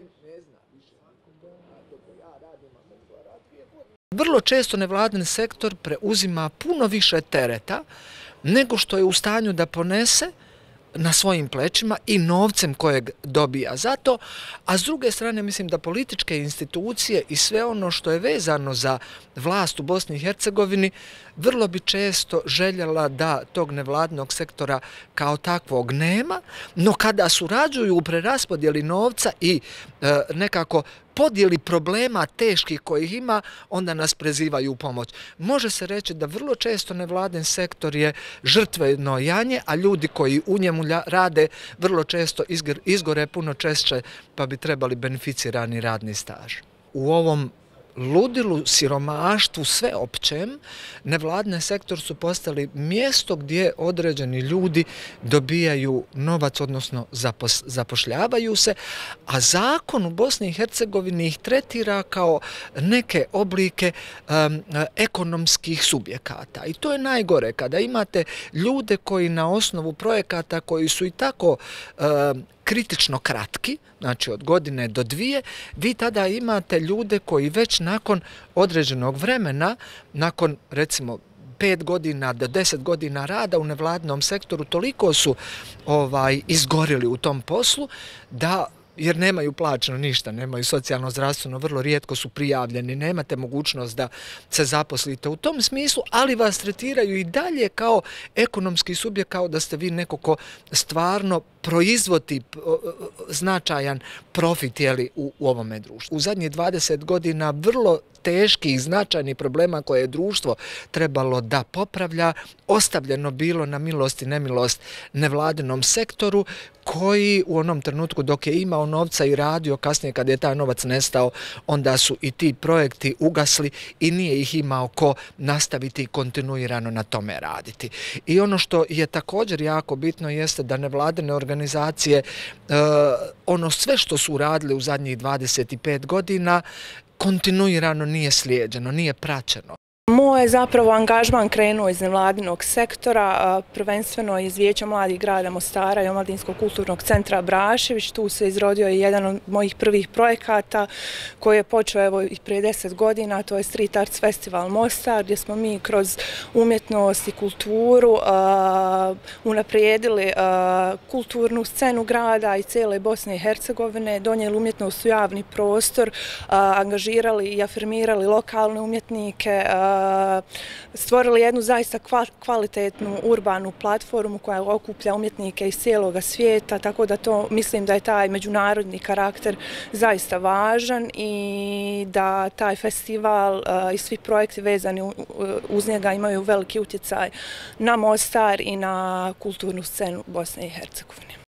Vrlo često nevladin sektor preuzima puno više tereta nego što je u stanju da ponese na svojim plećima i novcem kojeg dobija za to, a s druge strane mislim da političke institucije i sve ono što je vezano za vlast u Bosni i Hercegovini vrlo bi često željela da tog nevladinog sektora kao takvog nema, no kada surađuju u preraspodjeli novca i nekako podjeli problema teških kojih ima, onda nas prizivaju u pomoć. Može se reći da vrlo često nevladin sektor je žrtveno janje, a ljudi koji u njemu rade vrlo često izgore puno češće, pa bi trebali beneficirani radni staž. U ovom ludilu, siromaštvu, sveopćem, nevladin sektor su postali mjesto gdje određeni ljudi dobijaju novac, odnosno zapošljavaju se, a zakon u Bosni i Hercegovini ih tretira kao neke oblike ekonomskih subjekata. I to je najgore, kada imate ljude koji na osnovu projekata koji su i tako kritično kratki, znači od godine do dvije, vi tada imate ljude koji već nakon određenog vremena, nakon recimo 5 godina do 10 godina rada u nevladinom sektoru, toliko su izgorili u tom poslu da jer nemaju plaćeno ništa, nemaju socijalno zdravstveno, vrlo rijetko su prijavljeni, nemate mogućnost da se zaposlite u tom smislu, ali vas tretiraju i dalje kao ekonomski subjekt, kao da ste vi neko ko stvarno proizvodi značajan profit u ovome društvu. U zadnjih 20 godina vrlo teških, značajnih problema koje je društvo trebalo da popravlja, ostavljeno bilo na milost i nemilost nevladinom sektoru, koji u onom trenutku dok je imao novca i radio, kasnije kad je taj novac nestao, onda su i ti projekti ugasli i nije ih imao ko nastaviti kontinuirano na tome raditi. I ono što je također jako bitno jeste da nevladine organizacije, ono sve što su uradili u zadnjih 25 godina, kontinuirano nije slijeđeno, nije praćeno. Moj je zapravo angažman krenuo iz nevladinog sektora, prvenstveno iz Vijeća mladih grada Mostara i Omladinskog kulturnog centra Brašević. Tu se izrodio i jedan od mojih prvih projekata koji je počeo evo i prije 10 godina, to je Street Arts Festival Mostar, gdje smo mi kroz umjetnost i kulturu unaprijedili kulturnu scenu grada i cijele Bosne i Hercegovine, donijeli umjetnost u javni prostor, angažirali i afirmirali lokalne umjetnike, stvorili jednu zaista kvalitetnu urbanu platformu koja okuplja umjetnike iz cijeloga svijeta, tako da to mislim da je taj međunarodni karakter zaista važan i da taj festival i svi projekti vezani uz njega imaju veliki utjecaj na Mostar i na kulturnu scenu Bosne i Hercegovine.